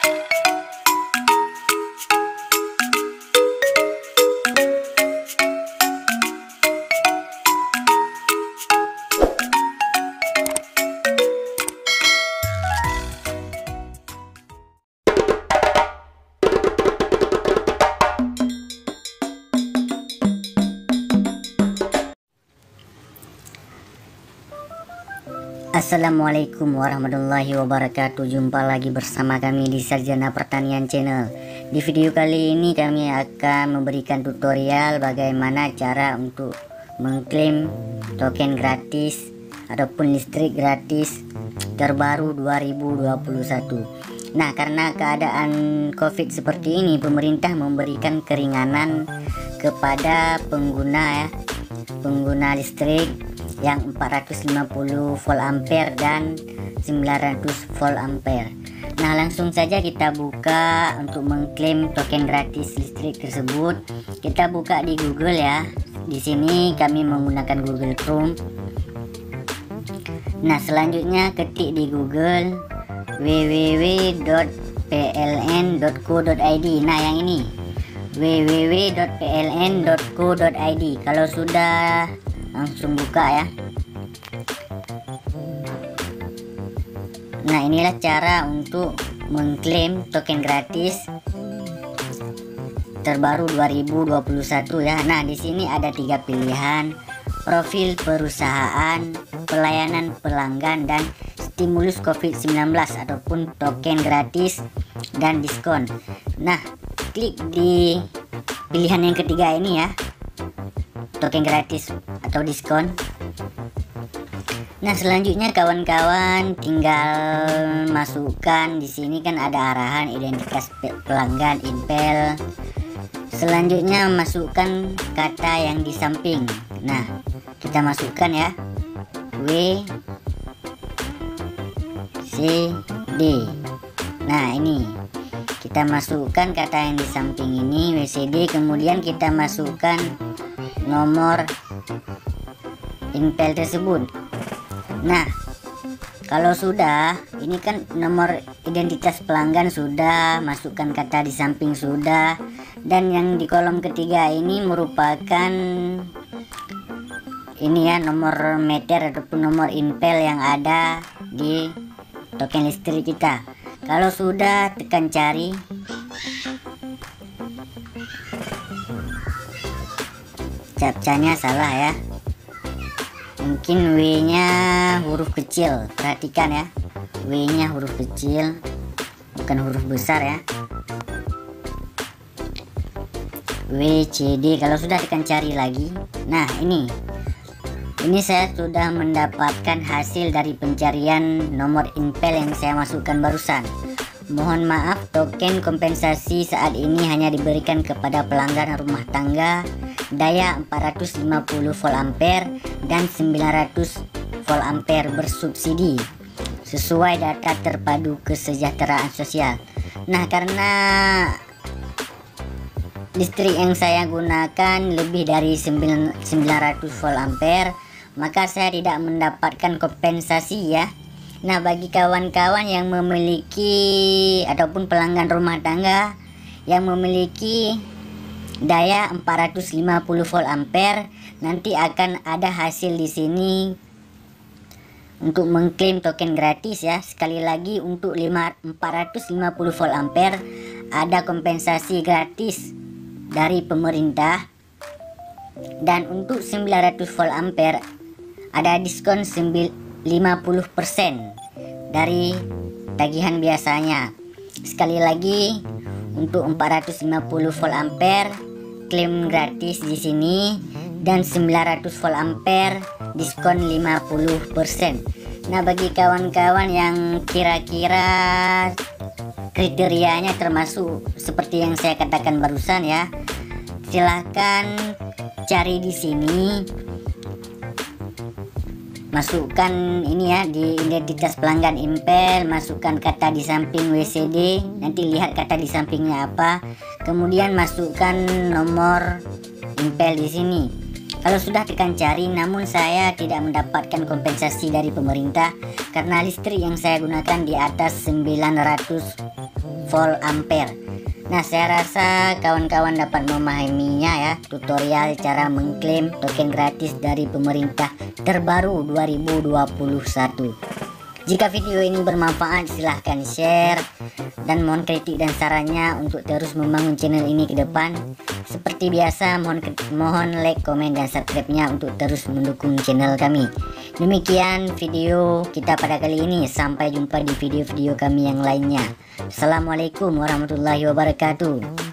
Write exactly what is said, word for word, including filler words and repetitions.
Assalamualaikum warahmatullahi wabarakatuh. Jumpa lagi bersama kami di Sarjana Pertanian Channel. Di video kali ini kami akan memberikan tutorial bagaimana cara untuk mengklaim token gratis ataupun listrik gratis terbaru dua ribu dua puluh satu. Nah, karena keadaan COVID seperti ini, pemerintah memberikan keringanan kepada pengguna ya, pengguna listrik yang empat ratus lima puluh volt ampere dan sembilan ratus volt ampere. Nah, langsung saja kita buka untuk mengklaim token gratis listrik tersebut. Kita buka di Google ya. Di sini kami menggunakan Google Chrome. Nah, selanjutnya ketik di Google w w w dot p l n dot co dot i d. Nah, yang ini w w w dot p l n dot co dot i d. Kalau sudah, langsung buka ya. Nah, inilah cara untuk mengklaim token gratis terbaru dua ribu dua puluh satu ya. Nah, di sini ada tiga pilihan: profil perusahaan, pelayanan pelanggan, dan stimulus COVID sembilan belas ataupun token gratis dan diskon. Nah, klik di pilihan yang ketiga ini ya, token gratis atau diskon. Nah, selanjutnya kawan-kawan tinggal masukkan, di sini kan ada arahan identitas pelanggan Impel. Selanjutnya masukkan kata yang di samping. Nah, kita masukkan ya, W C D. Nah, ini kita masukkan kata yang di samping ini, W C D. Kemudian kita masukkan nomor Impel tersebut. Nah, kalau sudah, ini kan nomor identitas pelanggan sudah, masukkan kata di samping sudah, dan yang di kolom ketiga ini merupakan ini ya, nomor meter ataupun nomor Impel yang ada di token listrik kita. Kalau sudah, tekan cari. Captchanya salah ya, mungkin W nya huruf kecil, perhatikan ya, W nya huruf kecil bukan huruf besar ya. W C D. Kalau sudah, tekan cari lagi. Nah, ini ini saya sudah mendapatkan hasil dari pencarian nomor Impel yang saya masukkan barusan. Mohon maaf, token kompensasi saat ini hanya diberikan kepada pelanggan rumah tangga daya empat ratus lima puluh volt ampere dan sembilan ratus volt ampere bersubsidi sesuai data terpadu kesejahteraan sosial. Nah, karena listrik yang saya gunakan lebih dari sembilan ratus volt ampere, maka saya tidak mendapatkan kompensasi ya. Nah, bagi kawan-kawan yang memiliki ataupun pelanggan rumah tangga yang memiliki daya empat ratus lima puluh volt ampere, nanti akan ada hasil di sini untuk mengklaim token gratis ya. Sekali lagi, untuk empat ratus lima puluh volt ampere ada kompensasi gratis dari pemerintah, dan untuk sembilan ratus volt ampere ada diskon lima puluh persen dari tagihan biasanya. Sekali lagi, untuk empat ratus lima puluh volt ampere klaim gratis di sini, dan sembilan ratus volt ampere diskon lima puluh persen. Nah, bagi kawan-kawan yang kira-kira kriterianya termasuk seperti yang saya katakan barusan ya, silahkan cari di sini, masukkan ini ya, di identitas pelanggan Impel, masukkan kata di samping W C D, nanti lihat kata di sampingnya apa, kemudian masukkan nomor Impel di sini. Kalau sudah tekan cari, namun saya tidak mendapatkan kompensasi dari pemerintah karena listrik yang saya gunakan di atas sembilan ratus volt ampere. Nah, saya rasa kawan-kawan dapat memahaminya ya, tutorial cara mengklaim token gratis dari pemerintah terbaru dua ribu dua puluh satu. Jika video ini bermanfaat, silahkan share dan mohon kritik dan sarannya untuk terus membangun channel ini ke depan. Seperti biasa, mohon mohon like, komen, dan subscribe-nya untuk terus mendukung channel kami. Demikian video kita pada kali ini. Sampai jumpa di video-video kami yang lainnya. Assalamualaikum warahmatullahi wabarakatuh.